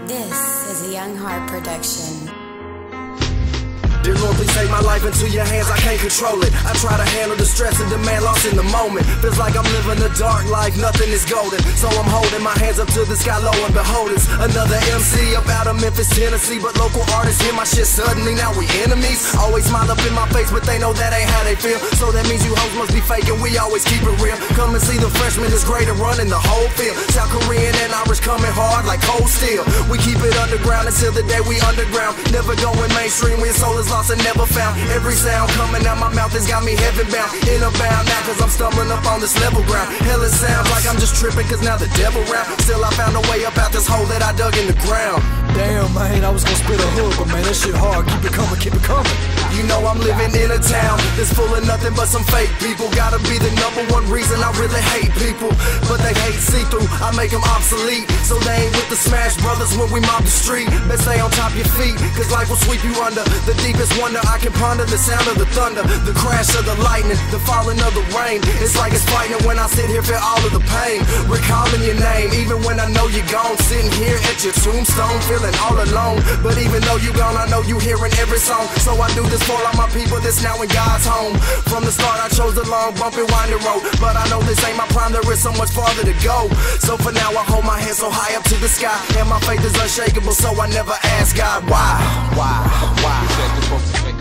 This is a Young Hart production. Dear Lord, please take my life into your hands, I can't control it. I try to handle the stress and demand lost in the moment. Feels like I'm living a dark life, nothing is golden. So I'm holding my hands up to the sky, lo and behold, it's another MC up out of Memphis, Tennessee. But local artists hear my shit suddenly, now we enemies. Always smile up in my face, but they know that ain't how they feel. So that means you hoes must be faking, we always keep it real. Come and see the freshmen, it's great at running the whole field. South Korean and Irish coming hard like cold steel. We keep it underground until the day we underground. Never going mainstream, when soul is lost and never found. Every sound coming out my mouth has got me heaven bound. In a bound now cause I'm stumbling up on this level ground. Hell, it sounds like I'm just tripping cause now the devil round. Still I found a way up out this hole that I dug in the ground. Damn, man, I was gonna spit a hook, but man, that shit hard. Keep it coming, keep it coming. You know I'm living in a town that's full of nothing but some fake people. Gotta be the #1 reason I really hate people. But they hate see-through, I make them obsolete. So they ain't with the Smash Brothers when we mob the street. Best stay on top of your feet, cause life will sweep you under. The deepest wonder I can ponder, the sound of the thunder, the crash of the lightning, the falling of the rain. It's like it's fighting when I sit here, feel all of the pain. Recalling your name, even when I know you're gone. Sitting here at your tombstone, feeling all alone. But even though you gone, I know you hearing every song. So I do this for all my people that's now in God's home. From the start I chose the long, bumpy, winding road. But I know this ain't my prime, there is so much farther to go. So for now I hold my head so high up to the sky, and my faith is unshakable, so I never ask God why.